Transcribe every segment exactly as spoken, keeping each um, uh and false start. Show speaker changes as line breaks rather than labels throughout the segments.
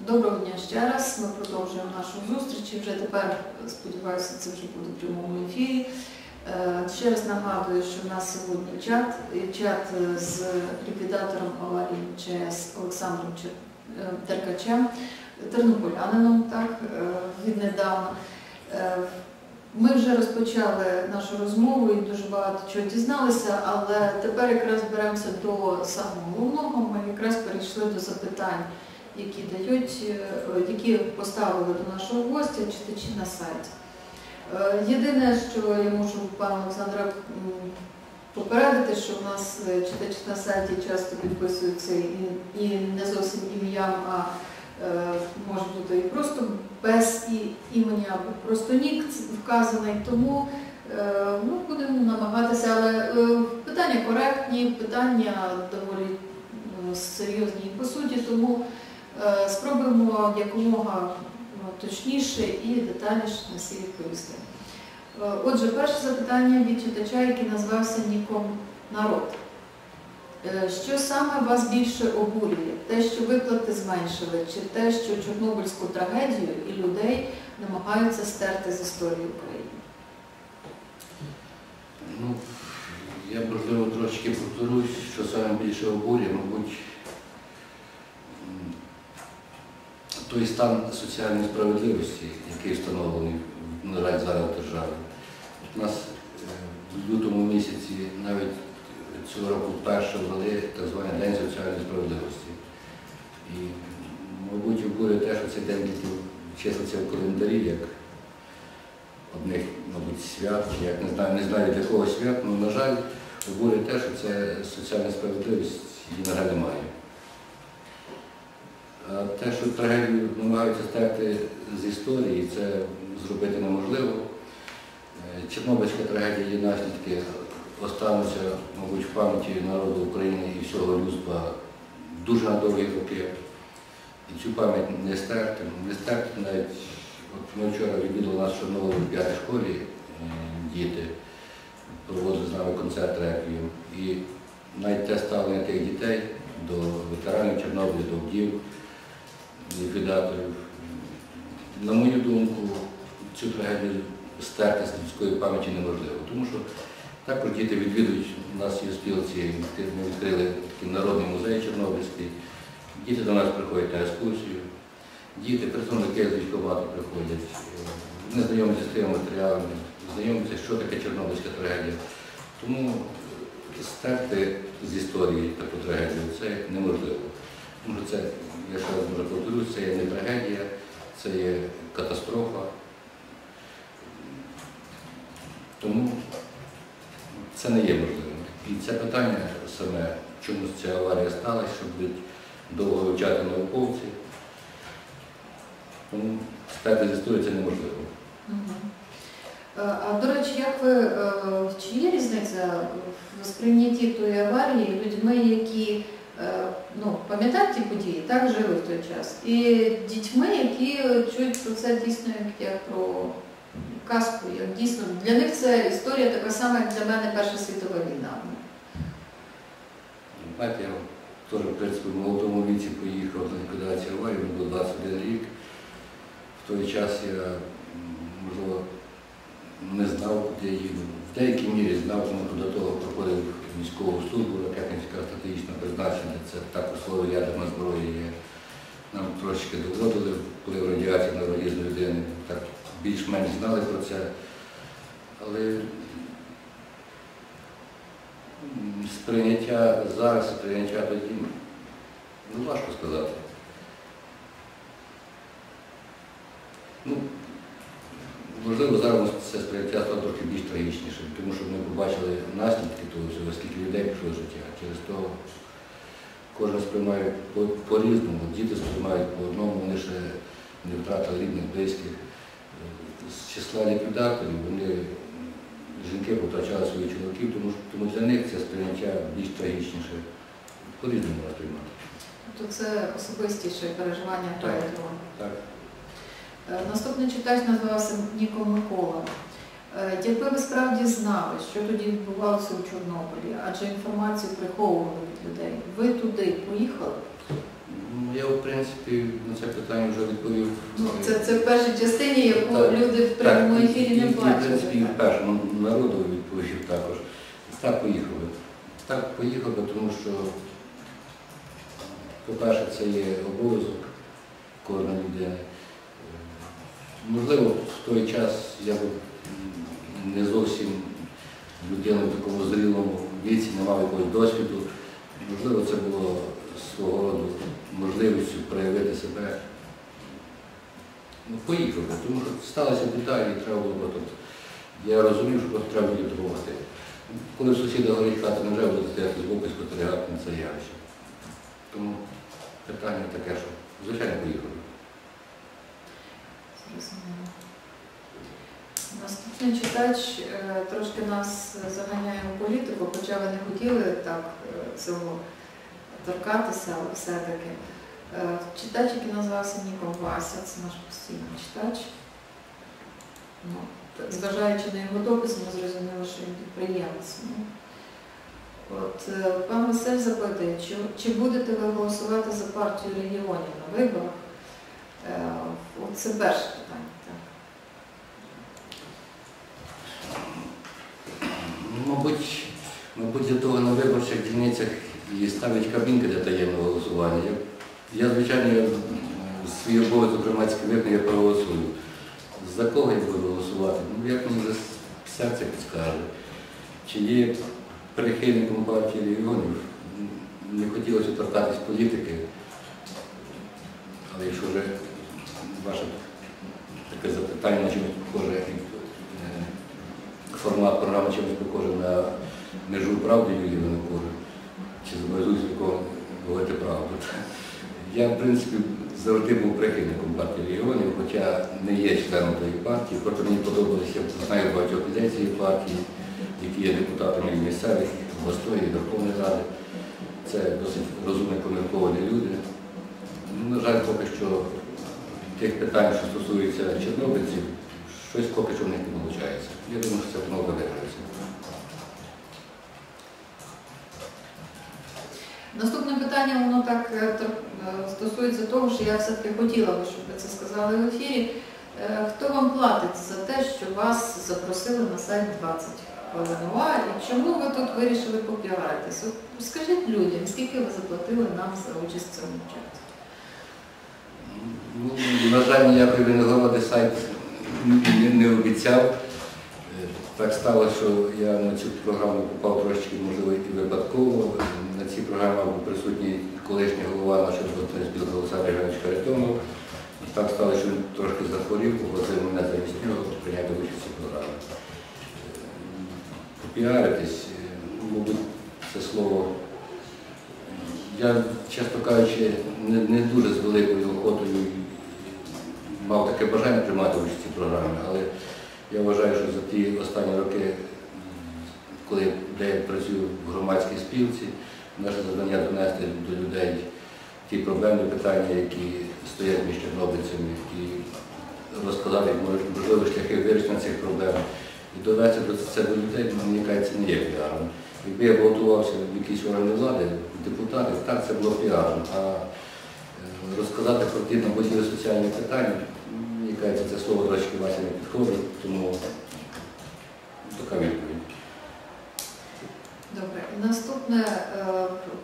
Доброго дня ще раз. Ми продовжуємо нашу зустріч. І вже тепер, сподіваюся, це вже буде в прямому ефірі. Ще раз нагадую, що в нас сьогодні чат, чат з ліквідатором аварії ЧАЕС Олександром Деркачем, тернополянином, так, віднедавна. Ми вже розпочали нашу розмову і дуже багато чого дізналися, але тепер якраз беремося до самого головного. Ми якраз перейшли до запитань, які дають, які поставили до нашого гостя читачі на сайті. Єдине, що я можу пана Олександра попередити, що в нас читачі на сайті часто підписуються і не зовсім ім'ям, а може бути і просто без імені, або просто нік вказаний, тому ну, будемо намагатися, але питання коректні, питання доволі серйозні і по суті, тому спробуємо якомога точніше і детальніше на всі відповісти. Отже, перше запитання від читача, який назвався ніком «Народ». Що саме вас більше обурює? Те, що виплати зменшили, чи те, що Чорнобильську трагедію і людей намагаються стерти з історії України?
Ну, я, можливо, трошки повторюсь, що саме більше обурює, мабуть, той стан соціальної справедливості, який встановлений, на жаль, зараз в державі. У нас в лютому місяці навіть цього року вперше ввели так званий День соціальної справедливості. І, мабуть, обурює те, що цей день числиться в календарі, як одних, мабуть, свят, як не знаю, не знаю для кого свят, але, на жаль, обурює те, що це соціальна справедливість, її, на жаль, немає. А те, що трагедію намагаються стерти з історії, це зробити неможливо. Чорнобильська трагедія, її наслідки остануться, мабуть, в пам'яті народу України і всього людства дуже на довгі роки. І цю пам'ять не стерти. Не стерти навіть, от ми вчора відвідали нас в Чорнобилі в п'ятій школі, діти, проводили з нами концерт реквієм. І навіть те ставлення тих дітей до ветеранів Чорнобиля, до вдів, ліквідаторів. На мою думку, цю трагедію стерти з людської пам'яті неможливо, тому що також діти відвідують, у нас є спілці, ми відкрили такий народний музей Чорнобильський, діти до нас приходять на екскурсію, діти, представники з військкомату приходять, вони знайомляться з тими матеріалами, знайомляться, що таке Чорнобильська трагедія. Тому стерти з історії таку трагедію це неможливо. Тому що це, я ще раз можу повторюсь, це є не трагедія, це є катастрофа. Тому це не є можливим. І це питання саме, чому ця аварія сталася, щоб довго вивчати науковці. Тому стерти з історії це неможливо.
Угу. А, до речі, як ви, чи є різниця в сприйнятті тої аварії людьми, які ну, пам'ятають ті події, так жили в той час, і дітьми, які чують про це дійсно як про казку, як дійсно. Для них це історія така сама, як для мене Перша світова війна.
Знаєте, я теж, в принципі, в молодому віці поїхав на ліквідацію аварії, мені було двадцять один рік. В той час я, можливо, не знав, куди я їду. В деякій мірі знав, тому що до того проходив військову службу, ракетницьке стратегічне призначення, це також слово ядерна зброя є. Нам трошки доводили, коли в радіації на різні людини, так більш-менш знали про це. Але сприйняття зараз, сприйняття тоді, ну важко сказати. Ну, можливо, зараз це сприйняття стало трохи більш трагічнішим, тому що ми побачили наслідки того всього, скільки людей пішло життя. Через то кожен сприймає по-різному, діти сприймають по одному, вони ще не втратили рідних, близьких. З числа ліквідаторів вони, жінки втрачали своїх чоловіків, тому, тому для них це сприйняття більш трагічніше. По-різному можна сприймати.
Тобто це особистіше переживання трагедії.
Так.
Наступний читач назвався Ніком Микола. Якби ви справді знали, що тоді відбувалося у Чорнобилі, адже інформацію приховували від людей, ви туди поїхали?
Я принципі, на це питання вже відповів.
Ну, це, це в першій частині, яку
Так,
люди в прямому
так,
ефірі
і-
не
і- і,
бачили.
в принципі, і
так.
в першому народу відповів також. Так поїхали. Так поїхали, тому що, по-перше, це є обов'язок кожної людини. Можливо, в той час я б не зовсім людина в такому зрілому віці, не мав якогось досвіду. Можливо, це було свого роду можливістю проявити себе. Ну, поїхали, тому що сталося деталі, і треба було тут. Я розумів, що просто треба було допомогти. Коли в сусіда горить хата, не треба буде стояти з боку і спостерігати на це явище. Тому питання таке, що звичайно поїхали.
Зрозуміло. Наступний читач е, трошки нас заганяє в політику, хоча ви не хотіли так е, цього торкатися, але все-таки. Е, Читач, який назвався Ніком Вася, це наш постійний читач. Ну, так, зважаючи на його допис, ми зрозуміли, що він підприємець. Ну, от, е, пан Василь запитує, чи, чи будете ви голосувати за партію регіонів на виборах? Е, от це перше питання. Так.
Мабуть, мабуть, для того на виборчих дільницях і ставить кабінки для таємного голосування. Я, я звичайно, я, свій обов'язок громадський вибір я проголосую. За кого я буду голосувати? Ну, як мені за серце підскаже. Чи є прихильником партії регіонів? Не хотілося торкатись політики, але якщо вже ваше таке запитання, на чомусь похоже, е, формат програми чимось похоже на межу правди Юлії Винокури, чи зобов'язуюсь такого говорити правду. Я, в принципі, завжди був прихильником партії регіонів, хоча не є членом тієї партії, проте мені подобалося, я знаю багатьох людей цієї партії, які є депутатами і місцевих, і обласної, і Верховної Ради. Це досить розумні, помірковані люди. На жаль, поки що тих питань, що стосуються чорнобильців, щось поки що в них не виходить. Я думаю, що це воно вирішується.
Наступне питання, воно так е, тр- е, стосується того, що я все-таки хотіла би, щоб ви це сказали в ефірі. Е, Хто вам платить за те, що вас запросили на сайт двадцять хвилин ОА, і чому ви тут вирішили попіаритись? От скажіть людям, скільки ви заплатили нам за участь в цьому чаті?
Ну, на жаль, ніякої винагороди сайт не, не обіцяв. Е, Так сталося, що я на цю програму попав трошки, можливо, і випадково. На цій програмі був присутній колишній голова нашої обласної спілки Олександр Іванович Харитонов. І так сталося, що він трошки захворів, попросив мене замість нього прийняти участь у цій програмі. Попіаритись, е, мабуть, це слово. Я, чесно кажучи, не, не дуже з великою охотою мав таке бажання приймати участь у цій програмі, але я вважаю, що за ті останні роки, коли я працюю в громадській спілці, наше завдання донести до людей ті проблемні питання, які стоять між чорнобильцями, і розказати, можливо, шляхи вирішення цих проблем. І довести це до людей, мені кажеться, не є піаром. Якби я балотувався в якісь органи влади, депутати, так, це було піаром. А розказати про ті набутіві соціальні питання, мені кажеться, це слово трошки Вася не підходить, тому така відповідь.
Добре. І наступне, е,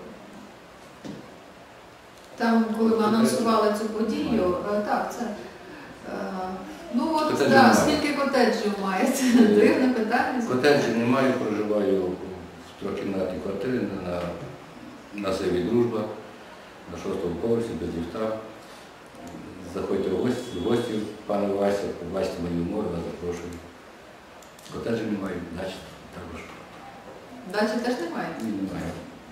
там, коли ми анонсували цю подію, е, так, це, е, ну от,
Котеджів
да,
немає.
скільки котеджів маєте? Дивне питання.
Котеджів немає, проживаю в трьохкімнатній квартирі на, на Сиві Дружба, на шостому поверсі, без ліфта. Заходьте в гості, в гості, пане Вася, побачите мої умови, вас запрошую. Котеджів немає, значить також.
Дачі теж немає?
Ні, немає.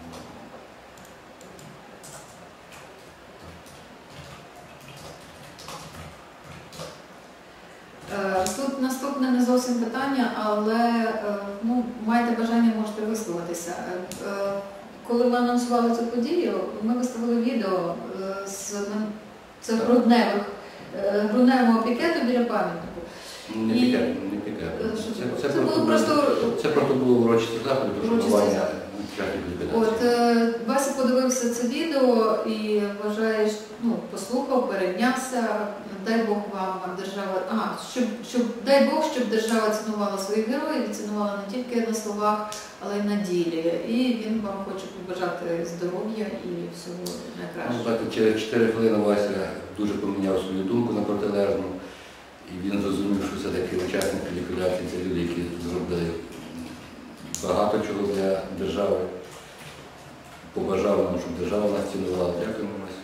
Е, Тут наступне не зовсім питання, але е, ну, маєте бажання, можете висловитися. Е, е, Коли ми анонсували цю подію, ми виставили відео е, з це грудневих, е, грудневого пікету біля пам'ятнику.
Не
І-
пікет, не пікет.
Е, що
Це,
це
це,
було?
просто,
Це було
було-
просто
це просто було урочисті заходи до
Урочисті
вшанування
заходи.
учасників ліквідації.
От е, Вася подивився це відео і вважає, що, ну, послухав, перейнявся. Дай Бог вам держава, а, щоб, щоб, дай Бог, щоб держава цінувала своїх героїв, і цінувала не тільки на словах, але й на ділі. І він вам хоче побажати здоров'я і всього
Ну,
найкращого.
так, через чотири хвилини Вася дуже поміняв свою думку на протилежну, і він зрозумів, що все-таки учасники ліквідації це люди, які зробили багато чого для держави. Побажав нам, щоб держава нас цінувала. Дякуємо Вася.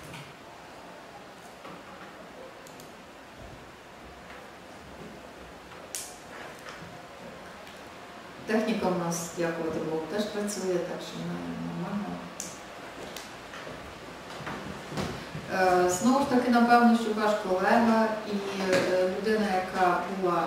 Техніка у нас, дякувати Богу, теж працює, так що ми нормально. Е, Знову ж таки, напевно, що ваш колега і е, людина, яка була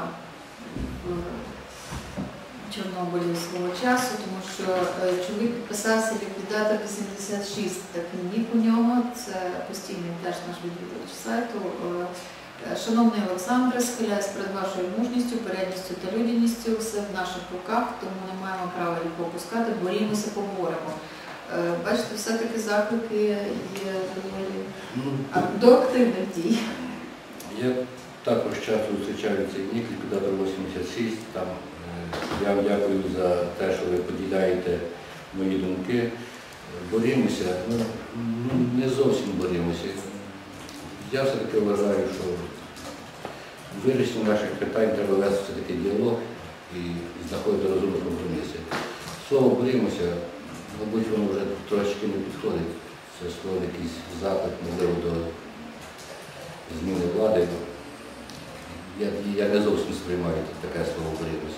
в Чорнобилі свого часу, тому що е, чоловік підписався ліквідатор вісімдесят шість, такий нік у нього, це постійний теж наш відвідувач сайту. Е, Шановний Олександре, схиляюсь перед вашою мужністю, порядністю та людяністю, все в наших руках, тому не маємо права їх опускати, борімося, поборемо. Е, Бачите, все-таки заклики є доволі а, до активних дій.
Я також часто зустрічаю цей нік, ліквідатор вісімдесят шість. Там, е, я вам дякую за те, що ви поділяєте мої думки. Борімося, ну, ну не зовсім борімося. Я все-таки вважаю, що вирішення наших питань треба вести все-таки діалог і знаходити розумні компроміси. Слово «борімося», мабуть, воно вже трошки не підходить. Це слово якийсь заклик, можливо, до зміни влади. Я, я не зовсім сприймаю таке слово «борімося».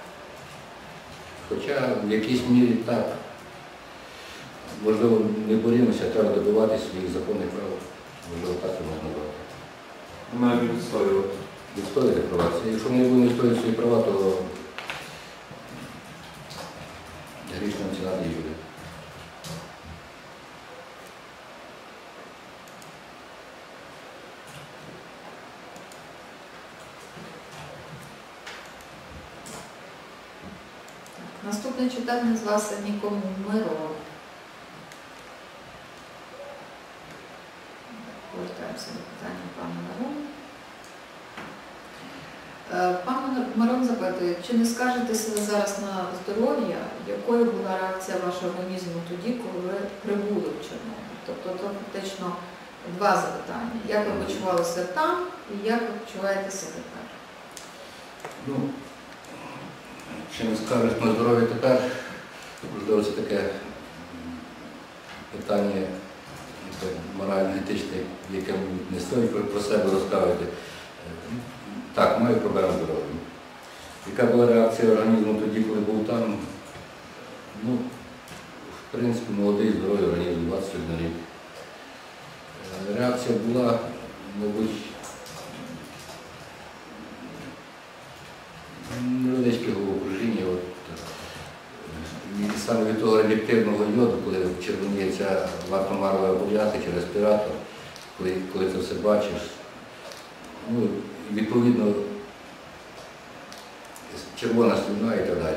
Хоча в якійсь мірі так, можливо, не борімося, треба добиватися своїх законних прав. Можливо, так це можна брати.
Навіть відстоювати.
Відстоювати права. Якщо ми не будемо відстоювати свої права, то грішна національна юрія.
Наступний читатель назвався Ніком Миров. Повертаємося до питання пана Мирова. Пан Миров запитує, чи не скаржитеся ви зараз на здоров'я, якою була реакція вашого організму тоді, коли ви прибули в Чорнобиль? Тобто це фактично два запитання. Як ви почувалися там і як ви почуваєтеся тепер?
Ну, чи не скажеш на здоров'я тепер? Можливо, це таке питання морально-етичне, яке не стоїть про себе розказувати. Так, маю проблему з здоров'ям. Яка була реакція організму тоді, коли був там? Ну, в принципі, молодий, здоровий організм, двадцять один рік. Реакція була, мабуть, невеличке головокружіння. І саме від того радіоактивного йоду, коли червоніється ватно-марова пов'язка чи респіратор, коли, коли це все бачиш, ну, відповідно, червона слюна і так далі.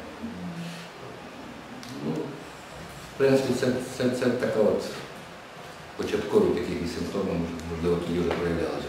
Ну, в принципі, це, це, це така от початкові такі симптоми, можливо, тоді вже проявлялися.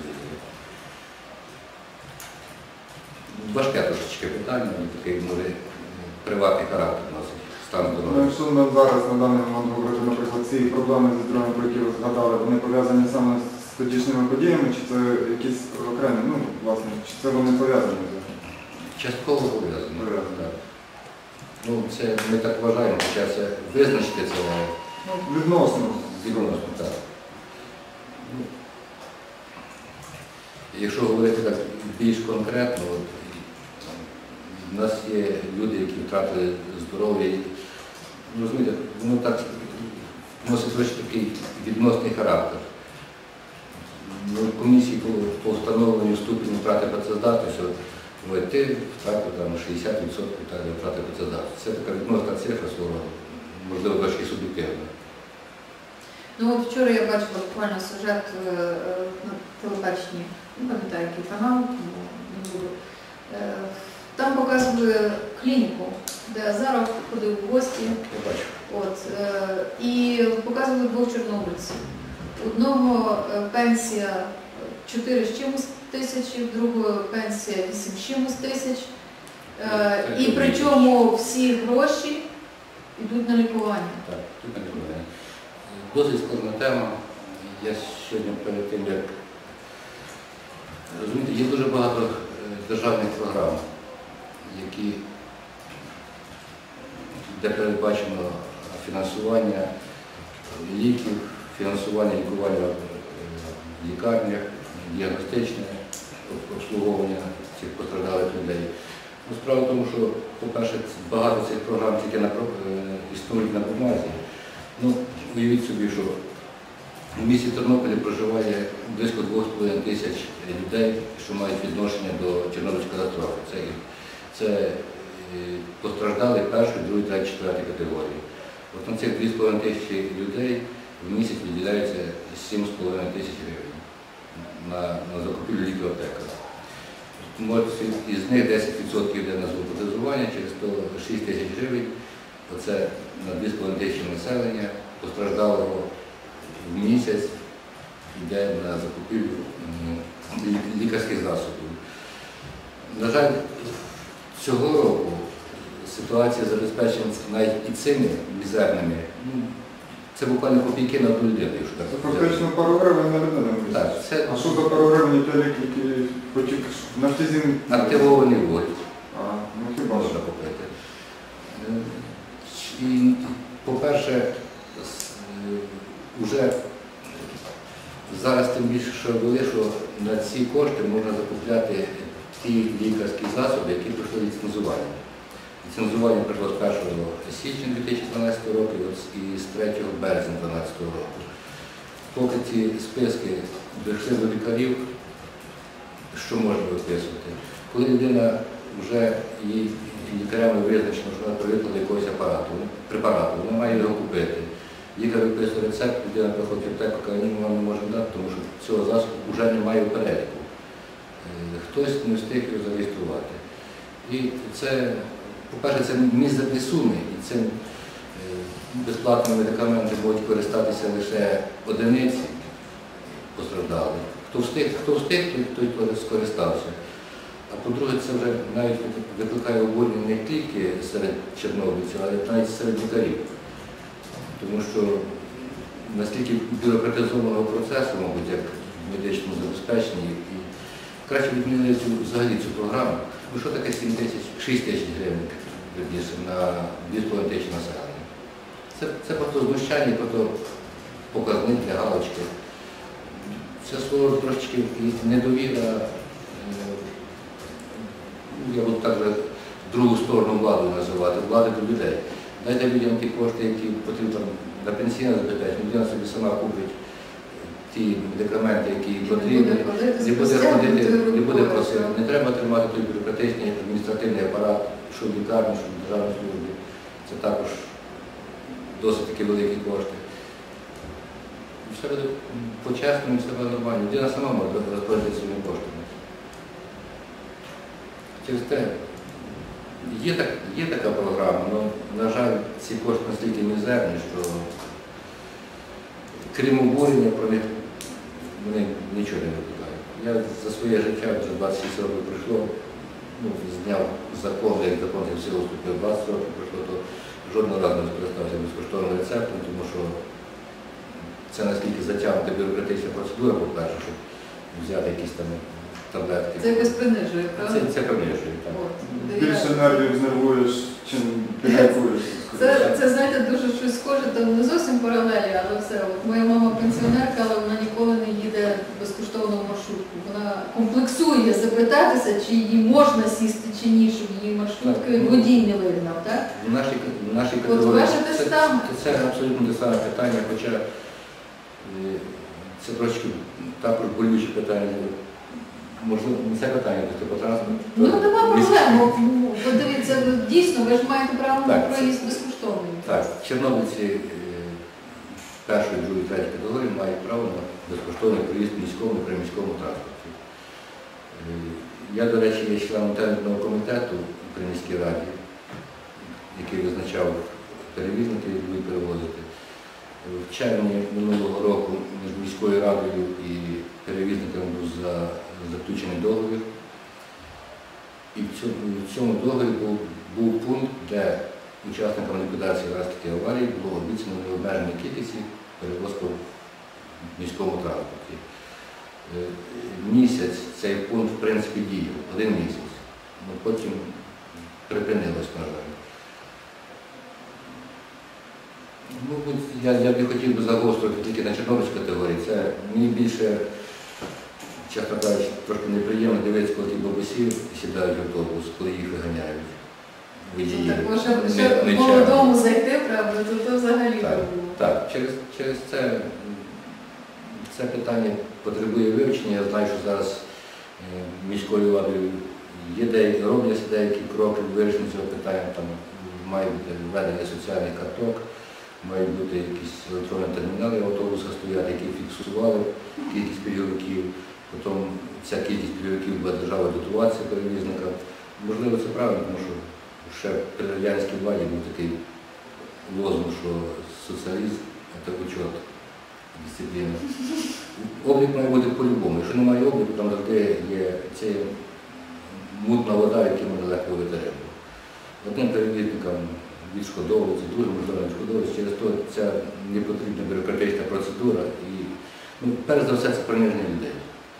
Важке трошечки питання, такий, може, приватний характер носить, стан
Ну,
здоров'я.
якщо ми зараз на даний момент говорити, наприклад, ці проблеми зі здоров'ям, про які ви згадали, вони пов'язані саме з тодішніми подіями, чи це якісь окремі, ну, власне, чи це вони пов'язані?
Частково пов'язано.
Пов'язано.
Так. Ну, це ми так вважаємо, хоча це визначити це
Відносно.
відносно, так. Ну, якщо говорити так більш конкретно, от, у нас є люди, які втратили здоров'я. Ну, розумієте, воно так носить трошки такий відносний характер. Ну, комісії по, по встановленню ступеню втрати працездатності, от, ти втратив там шістдесят відсотків втрати працездатності. Це така відносна цифра свого роду, можливо, трошки суб'єктивна.
Ну от вчора я бачила буквально сюжет е, на телебаченні, не пам'ятаю, який канал, тому не буду. Е, Там показували клініку, де Азаров ходив в гості.
Я бачу.
От, е, і показували двох чорнобильців. Одного е, пенсія чотири з чимось тисячі, другого пенсія вісім з чимось тисяч. Е, і причому всі гроші йдуть на лікування.
Так, тут не буде. Досить складна тема. Я сьогодні перед тим, як розумієте, є дуже багато е, державних програм, які, де передбачено фінансування ліків, фінансування лікування е, в лікарнях, діагностичне обслуговування цих постраждалих людей. Ну, справа в тому, що, по-перше, багато цих програм тільки на, е, існують на бумазі. Ну, уявіть собі, що в місті Тернополі проживає близько двох з половиною тисяч людей, що мають відношення до Чорнобильської катастрофи. Це, це е, постраждали першої, другої, третьої, четвертої категорії. От на цих дві з половиною тисячі людей в місяць виділяється сім з половиною тисяч гривень на, на закупівлю ліків аптека. Із них десять відсотків йде на злоупотребування, через то шість тисяч гривень. Оце на дві з половиною тисячі населення постраждалого в місяць йде на закупівлю лікарських засобів. На жаль, цього року ситуація забезпечена навіть і цими мізерними. Ну, це буквально копійки на одну людину, якщо так.
Це фактично пару гривень на людину.
Так, це
А що за пару гривень ті ліки, які хочуть на всі зимні?
активований вогонь.
А, ну хіба
Можна
що.
купити. І, по-перше, вже зараз тим більше, що були, що на ці кошти можна закупляти ті лікарські засоби, які пройшли ліцензування. Ліцензування пройшло з першого січня дві тисячі дванадцятого року і з третього березня дві тисячі дванадцятого року. Поки ці списки дійшли до лікарів, що можна виписувати? Коли людина вже її лікарями визначено, що вона привикла до якогось апарату, препарату, вона має його купити. Лікар виписує рецепт, людина приходить в аптеку, каже, ні, ми вам не можемо дати, тому що цього засобу вже немає в переліку. Хтось не встиг його зареєструвати. І це, по-перше, це мізерні суми, і цим безплатними медикаментами можуть користатися лише одиниці постраждалих. Хто встиг, хто встиг, той, той скористався. А по-друге, це вже навіть викликає обурення не тільки серед чорнобильців, але навіть серед лікарів. Тому що настільки бюрократизованого процесу, мабуть, як в медичному забезпеченні, і краще відмінили цю, взагалі цю програму. Ну що таке сім тисяч, шість тисяч гривень на дві з половиною тисячі населення? Це, це просто знущання, просто показник для галочки. Це слово трошечки і недовіра, я буду так вже другу сторону влади називати, влади до людей. Дайте людям ті кошти, які потрібно на пенсійне забезпечення, людина собі сама купить ті медикаменти, які їй потрібні, не буде ходити, не буде просити. Не треба тримати той бюрократичний адміністративний апарат, що в лікарні, що в державній службі. Це також досить таки великі кошти. Все буде по-чесному, все буде нормально. Людина сама може розпорядитися своїми коштами. Через те, є, так, є така програма, але, на жаль, ці кошти настільки мізерні, що крім обурення про них вони нічого не викликають. Я за своє життя вже двадцять шість років пройшло, ну, зняв закон, як закон в силу вступив двадцять років пройшло, то жодного разу не скористався безкоштовним рецептом, тому що це наскільки затягнута бюрократична процедура, по-перше, щоб взяти якісь там таблетки.
Це якось принижує, правда?
Це, це принижує, так.
От.
Більше нервів знервуєш, чим підлікуєш.
Це, це, знаєте, дуже щось схоже, там не зовсім паралелі, але все. От моя мама пенсіонерка, але вона ніколи не їде безкоштовно в маршрутку. Вона комплексує запитатися, чи її можна сісти, чи ні, щоб її маршрутки водій не вигнав, так?
В нашій, в нашій
От
категорії
ваше те
це,
ж саме.
це, це абсолютно те саме питання, хоча е, це трошки також болюче питання. Можливо, не це питання, тобто по транспорту.
Ну, нема проблем. бо, Подивіться, дійсно, ви ж маєте право на
Так,
проїзд безкоштовний.
Так, чорнобильці е, першої, другої, третьої категорії мають право на безкоштовний проїзд в міському і приміському транспорті. Е, Я, до речі, є членом тендерного комітету при міській раді, який визначав перевізники, які будуть перевозити. В червні минулого року між міською радою і перевізниками був за- заключений договір. І в цьому, в цьому договорі був, був пункт, де учасникам ліквідації раз таки аварії було обіцяно необмежені кількості перевозку в міському транспорті. Е, Місяць цей пункт в принципі діяв, один місяць, але потім припинилось, на жаль. Мабуть, я, я б хотів би загострити тільки на Чорнобильській категорії. Це мені більше, чесно кажучи, трошки неприємно дивитися, коли ті бабусі сідають в автобус, коли їх виганяють. Водії.
Так може
Не-
ще
не
молодому
чемно.
зайти, правда, то, то взагалі
Так,
було.
так, через, через це, м, це питання потребує вивчення. Я знаю, що зараз е, міською владою є деякі, робляться деякі кроки в вирішенні цього питання. Там має бути введення соціальних карток, мають бути якісь електронні термінали в автобусах стояти, які фіксували кількість пільговиків. Потім ця кількість пільговиків буде держава дотуватися перевізникам. Можливо, це правильно, тому що ще при радянській владі був такий лозунг, що соціалізм – це учет, дисципліна. Облік має бути по-любому. Якщо немає обліку, там завжди є ця мутна вода, в якій можна легко вийти рибу. Одним перевізникам відшкодовується, дуже можливо відшкодовується, через то ця непотрібна бюрократична процедура. І, ну, перш за все, це приниження людей.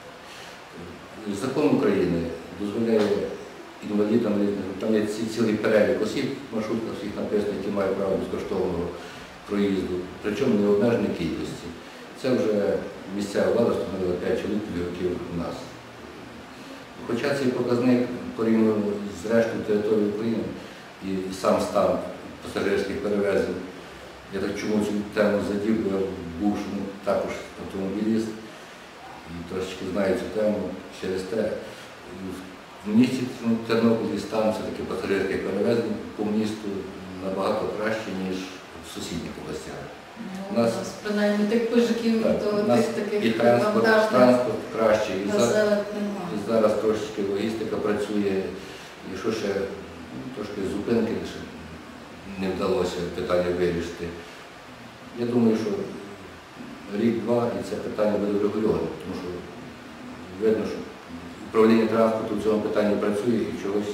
Закон України дозволяє інвалідам, там є ці- цілий перелік осіб, в маршрутках всіх написано, які мають право безкоштовного проїзду, причому не в обмеженій кількості. Це вже місцева влада встановила п'ять чоловік пільговиків у нас. Хоча цей показник порівняно з рештою території України і сам стан пасажирських перевезень, я так чому цю тему задів, бо я був ну, також автомобіліст і трошечки знаю цю тему через те. В місті ну, Тернополі стан все-таки пасажирських перевезень по місту набагато краще, ніж в сусідніх областях.
Ну,
У
у
нас-
нас принаймні тих пижиків,
Так,
то
у нас
тих таких
і транспорт,
вантажних
транспорт краще, і, за,
населень
і
немає.
зараз трошечки логістика працює, і що ще ну, трошки зупинки ще не вдалося питання вирішити. Я думаю, що рік-два і це питання буде врегульоване, тому що видно, що управління транспорту в цьому питанні працює і чогось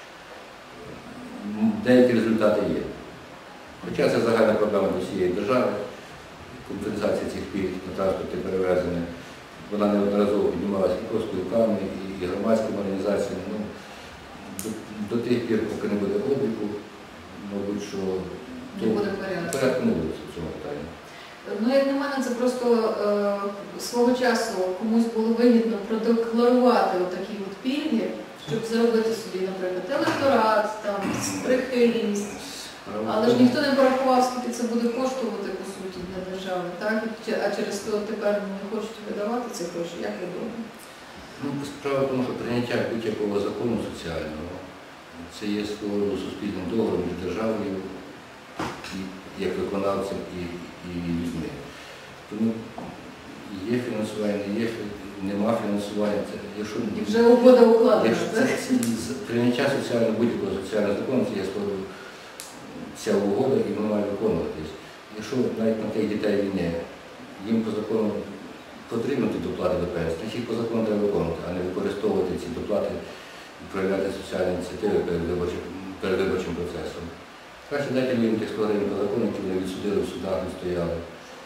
м, деякі результати є. Хоча це загальна проблема до всієї держави, компенсація цих пільг на транспорті перевезення. Вона неодноразово піднімалася і профспілками, і громадськими організаціями. Ну, до, до тих пір, поки не буде обліку, мабуть, що
Не буде порядку.
порядку не буде в цьому питанні.
Ну, як на мене, це просто е, свого часу комусь було вигідно продекларувати отакі от пільги, щоб заробити собі, наприклад, електорат, там, прихильність. Але ж ніхто не порахував, скільки це буде коштувати, по суті, для держави, так? А через то тепер не хочуть видавати ці гроші, як ви думаєте?
Ну, справа в тому, що прийняття будь-якого закону соціального це є свого роду суспільним договором між державою, і, як виконавцем і, і людьми. Тому є фінансування, є, нема фінансування. Це, якщо,
І вже угода укладена,
якщо це,
так?
це, з- прийняття соціального будь-якого соціального закону це є свого роду ця угода і вона має виконуватись. Якщо навіть на тих дітей війни їм по закону потрібно ті доплати до пенсії, значить їх по закону треба виконувати, а не використовувати ці доплати і проявляти соціальні ініціативи перед виборчим, перед виборчим процесом. Краще дайте людям тих сто гривень по закону, які вони відсудили в судах, відстояли.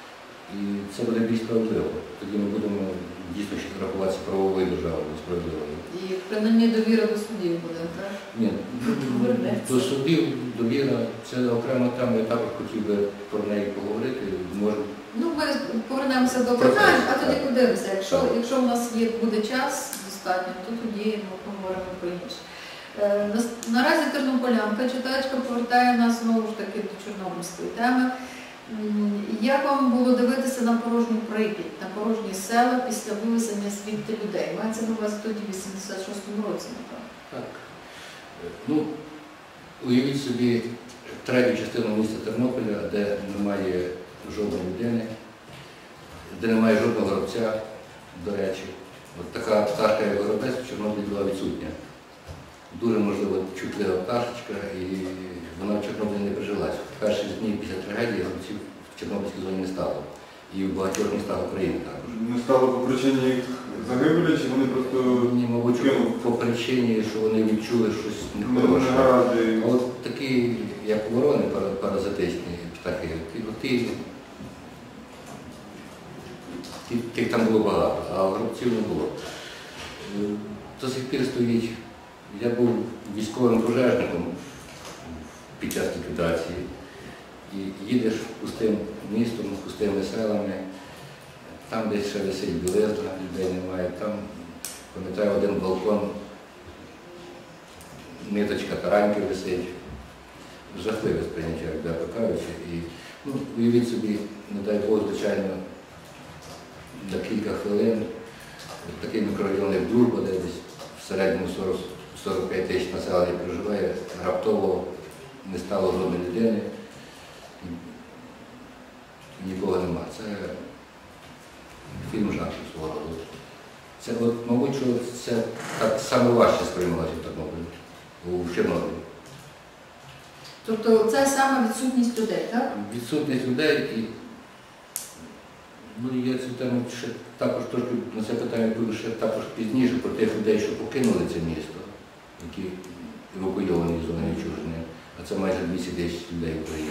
І це буде більш справедливо. Тоді ми будемо дійсно ще рахуватися правовою державою, справедливою.
І принаймні довіра до судів буде, так?
Ні,
Вернеться.
до судів довіра це окрема тема, я також хотів би про неї поговорити. Може,
Ну, ми повернемося до
Процес,
питань, а тоді
так.
подивимося. Якщо,
Так.
якщо в нас є, буде час достатньо, то тоді ми поговоримо про інше. Е, нас- Наразі тернополянка, читачка, повертає нас знову ж таки до чорнобильської теми. М, Як вам було дивитися на порожню Прип'ять, на порожні села після вивезення звідти людей? Мається на увазі тоді в вісімдесят шостому році, напевно.
так. Ну, уявіть собі третю частину міста Тернополя, де немає жодної людини, де немає жодного гробця, до речі. От така пташка, як горобець, в Чорнобилі була відсутня. Дуже, можливо, чутлива пташечка, і вона в Чорнобилі не прижилась. В перші дні після трагедії горобців в Чорнобильській зоні не стало. І в багатьох містах України також.
Не стало по причині їх загибелі, чи вони просто
Ні, мабуть,
кинули?
по причині, що вони відчули щось
Не
нехороше.
негаразди.
А от такі, як ворони, пара- паразитичні птахи, ті, ті, ті, тих там було багато, а горобців не було. Е, До сих пір стоїть, я був військовим пожежником під час ліквідації. І їдеш пустим містом, пустими селами, там десь ще висить білизна, людей немає, там, пам'ятаю, один балкон, ниточка тараньки висить. Жахливе сприйняття, як кажучи. І, ну, уявіть собі, не дай Бог, звичайно, на кілька хвилин, такий мікрорайон, як Дружба, де десь в середньому сорок сорок п'ять тисяч населення проживає, раптово не стало жодної людини. Нікого нема. Це фільм жахів свого роду. Це, от, мабуть, що це так саме важче сприймалося в Тернополі, у Чорнобилі.
Тобто це саме відсутність людей, так?
Відсутність людей і ну, я цю тему ще також трошки на це питання буду ще також пізніше про тих людей, що покинули це місто, які евакуйовані з зони відчуження, а це майже двісті тисяч людей в Україні.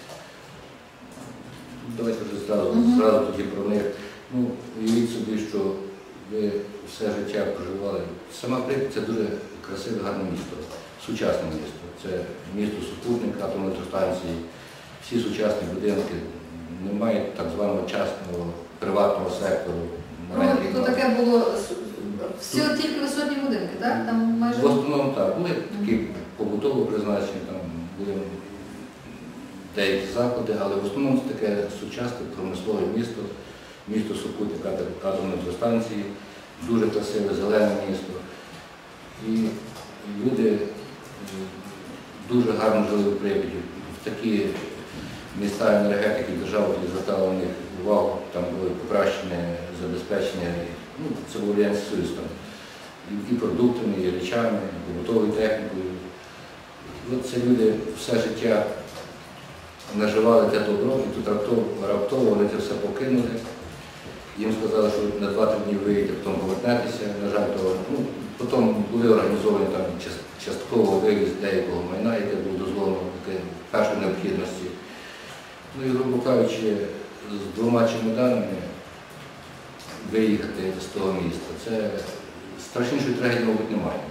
Давайте вже зразу,
Мгм.
зразу тоді про них. Ну, уявіть собі, що ви все життя проживали. Сама Прип'ять – це дуже красиве, гарне місто, сучасне місто. Це місто супутник атомної електростанції, всі сучасні будинки, немає так званого частного, приватного сектору. маленьких
Ну, то
домів.
таке було с- всі от тільки висотні будинки, так? Там майже
В основному так. Ми такі побутово призначені, там були деякі заклади, але в основному це таке сучасне промислове місто, місто супутник атомної електростанції, дуже красиве, зелене місто. І люди е, дуже гарно жили в Прип'яті. В такі міста енергетики держава тоді звертала на них увагу, там були покращені забезпечення, ну, це був Радянський Союз там, і, і продуктами, і речами, і побутовою технікою. І от це люди все життя наживали те добро, і тут раптово, раптово вони це все покинули. Їм сказали, що на два-три дні виїдете, потім повернетеся. На жаль, то, ну, потім були організовані там част- частково вивіз деякого майна, яке було дозволено таке першої необхідності. Ну і, грубо кажучи, з двома чемоданами виїхати з того міста. Це страшнішої трагедії, мабуть, немає.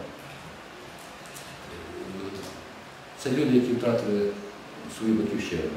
Це люди, які втратили свою батьківщину.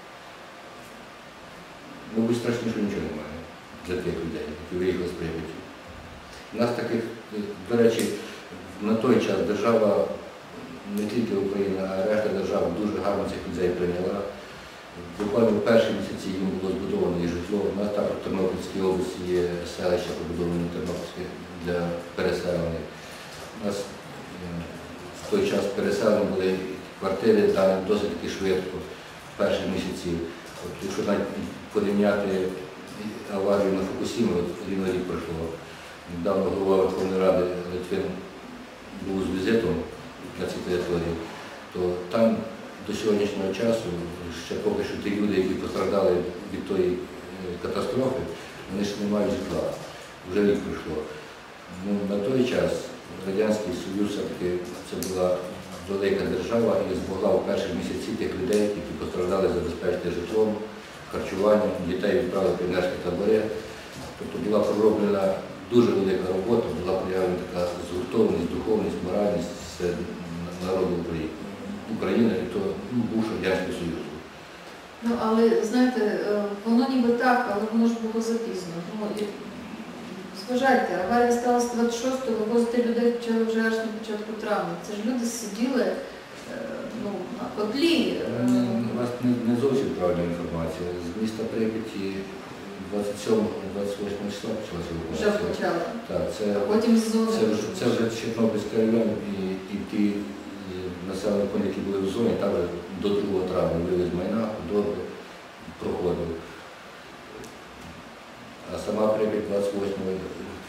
Мабуть, страшнішого нічого немає для тих людей, які виїхали з Прип'яті. У нас таких, до речі, на той час держава, не тільки Україна, а решта держав дуже гарно цих людей прийняла. Буквально в перші місяці їм було збудовано і житло. У нас також в Тернопільській області є селища, побудовані Тернопільське для переселення. У нас е, в той час переселені були квартири, дані досить таки швидко, в перші місяці. От, якщо навіть порівняти аварію на Фукусімі, от рівно рік пройшло. Недавно голова Верховної Ради Литвин був з візитом на цій території, то там до сьогоднішнього часу ще поки що ті люди, які постраждали від тої е, катастрофи, вони ще не мають житла. Вже рік пройшло. Ну, на той час Радянський Союз все-таки це була велика держава і змогла у перші місяці тих людей, які постраждали, забезпечити житлом, харчуванням, дітей відправили в піонерські табори. Тобто була пророблена дуже велика робота, була проявлена така згуртованість, духовність, моральність серед народу України. Україна і то ну, бувши Радянський Союз.
Ну, але, знаєте, е, воно ніби так, але воно ж було запізно. Ну, і, зважайте, аварія сталася двадцять шостого, вивозити людей почали вже аж на початку травня. Це ж люди сиділи е, ну, на котлі. е,
У вас не, не зовсім правильна інформація. З міста Прип'яті двадцять сьомого двадцять восьмого числа почалася
Вже
евакуація.
почали.
Так, це,
А потім з зони.
це, вже, це вже Чорнобильський район і, і ті е, населені пункти, які були в зоні, там вже до другого травня вивіз майна, худоби, проходив. А сама Прип'ять двадцять восьмого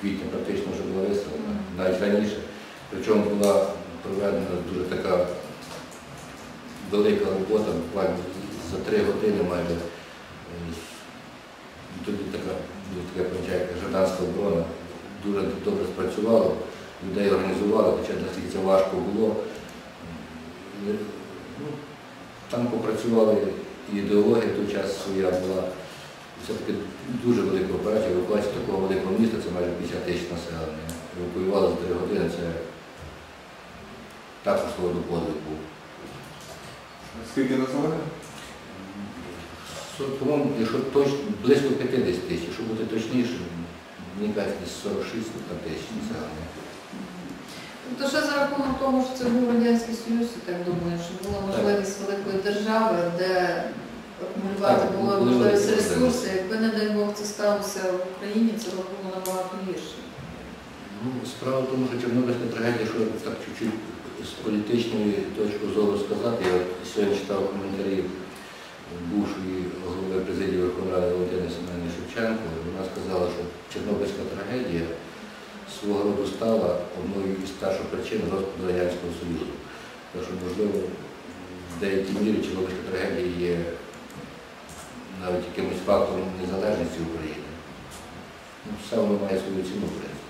квітня практично вже була виставлена, навіть раніше. Причому була проведена дуже така велика робота, буквально за три години майже. Тоді така, таке поняття, як гражданська оборона, дуже добре спрацювала, людей організували, хоча наскільки це важко було. Ну, там попрацювали і ідеологія в той час своя була. Все-таки дуже велика операція, евакуація такого великого міста, це майже п'ятдесят тисяч населення. Евакуювали за три години, це також свого подвиг був.
Скільки населення?
По-моєму, якщо точно, близько п'ятдесят тисяч, якщо бути точнішим, мені кажуть, десь сорок шість тисяч населення.
Тобто ще за рахунок того, що це був Радянський Союз, я так думаю, що була можливість великої держави, де акумулювати
Так,
було
були
можливість
великі
ресурси. Якби, не дай Бог, це сталося в Україні, це було набагато гірше.
Ну, справа в тому, що Чорнобильська трагедія, що так чуть-чуть з політичної точки зору сказати, я сьогодні читав коментарі бувшої голови президії Верховної Ради Валентини Семенівни Шевченко. Вона сказала, що Чорнобильська трагедія свого роду стала одною із перших причин розпаду Радянського Союзу. Тому що, можливо, в деякій мірі Чорнобильська трагедія є навіть якимось фактором незалежності України. Ну, все воно має свою ціну, в принципі.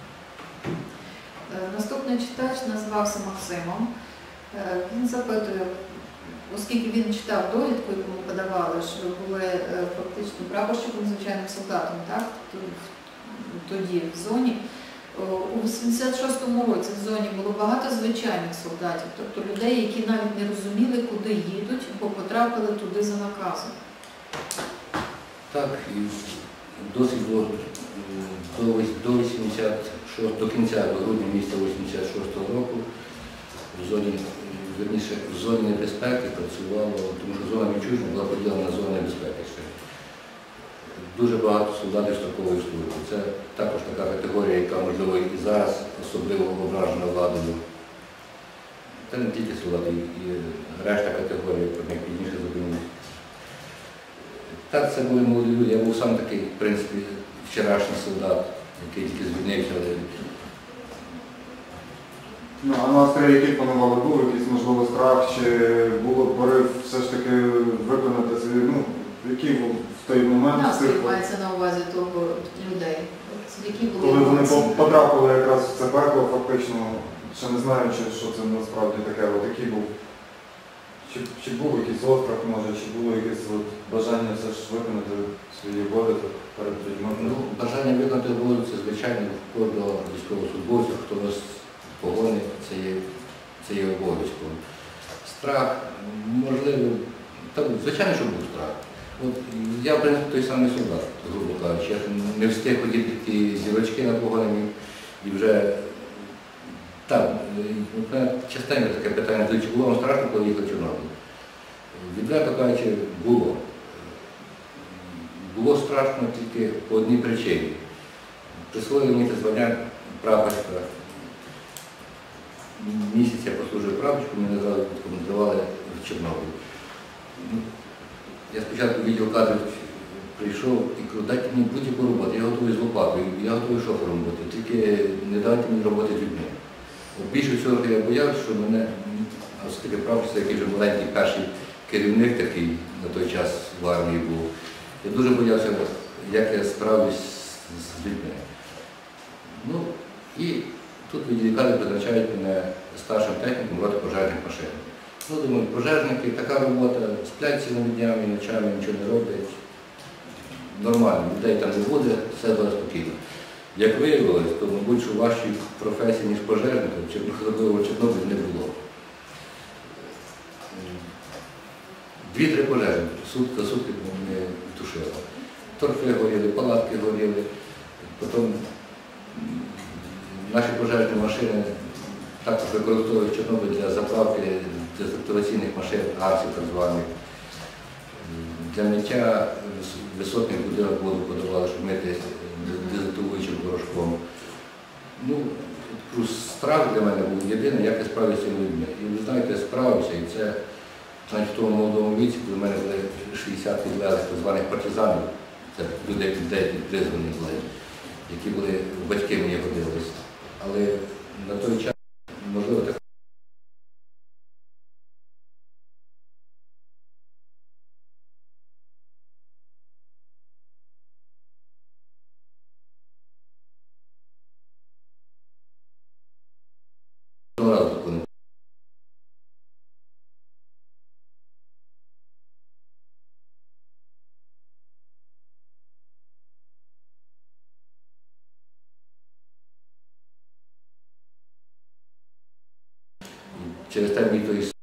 Наступний читач назвався Максимом. Він запитує, оскільки він читав довідку, яку ми подавали, що ви були фактично прапорщиком, звичайним солдатом, так? Тоді в зоні. У вісімдесят шостому році в зоні було багато звичайних солдатів, тобто людей, які навіть не розуміли, куди їдуть, бо потрапили туди за наказом.
Так, і досить до, до, до, вісімдесят шостого, до кінця, до грудня місяця вісімдесят шостого року в зоні, верніше, в зоні небезпеки працювало, тому що зона відчуження була поділена на зону небезпеки. Дуже багато солдатів строкової служби. Це також така категорія, яка, можливо, і зараз особливо ображена владою. Це не тільки солдати, і решта категорії, про них пізніше зупинюють. Так, це були молоді люди. Я був сам такий, в принципі, вчорашній солдат, який тільки звільнився.
Ну, а настрій, який панували, був якийсь, можливо, страх, чи було порив все ж таки виконати свій, ну, який був в той момент,
Настрій
цих,
мається на увазі того людей, які були
коли вони
емоції.
по- потрапили якраз в це пекло, фактично, ще не знаючи, що це насправді таке, от який був, чи, чи був якийсь острах, може, чи було якесь от бажання все ж виконати свої обов'язки перед людьми?
Ну, бажання виконати обов'язки, це, звичайно, в кожного військовослужбовця, хто нас погони, це є, це є обов'язком. Страх, можливо, та, звичайно, що був страх. От, я, в принципі, той самий солдат, грубо кажучи, я не встиг ходити ті зірочки на погоні і вже так, частенько таке питання, чи було вам страшно, коли їхав в Чорнобиль? Відверто кажучи, було. Було страшно тільки по одній причині. Присвоїли мені це звання прапорщика. Місяць я послужив прапорщиком, мене зразу відкомандували в Чорнобиль. Я спочатку в відділ кадрів прийшов і кажу, дайте мені будь-яку роботу, я готовий з лопатою, я готовий шофером бути, тільки не дайте мені роботи з людьми. От більше всього я боявся, що мене, ось таке прапорщик, який вже маленький перший керівник такий на той час в армії був, я дуже боявся, як я справлюсь з людьми. Ну, і тут відділ кадрів призначають мене старшим техніком роти пожежних машин. Ну, думаю, пожежники, така робота, сплять цілими днями, ночами, нічого не роблять. Нормально, людей там не буде, все буде спокійно. Як виявилось, то, мабуть, що в вашій професії, ніж пожежника, особливо в Чорнобилі не було. Дві-три пожежі сутки, за сутки ми тушили. Торфи горіли, палатки горіли, потім наші пожежні машини також використовують в Чорнобилі для заправки дезактиваційних машин, арсів так званих. Для миття висотних будинок воду подавали, щоб мити дезактивуючим порошком. Ну, страх для мене був єдиний, як я справився з цими людьми. І ви знаєте, я справився, і це навіть в тому молодому віці, коли в мене були шістдесят підлеглих так званих партизанів, це люди, деякі призвані були, які були батьки через те мій той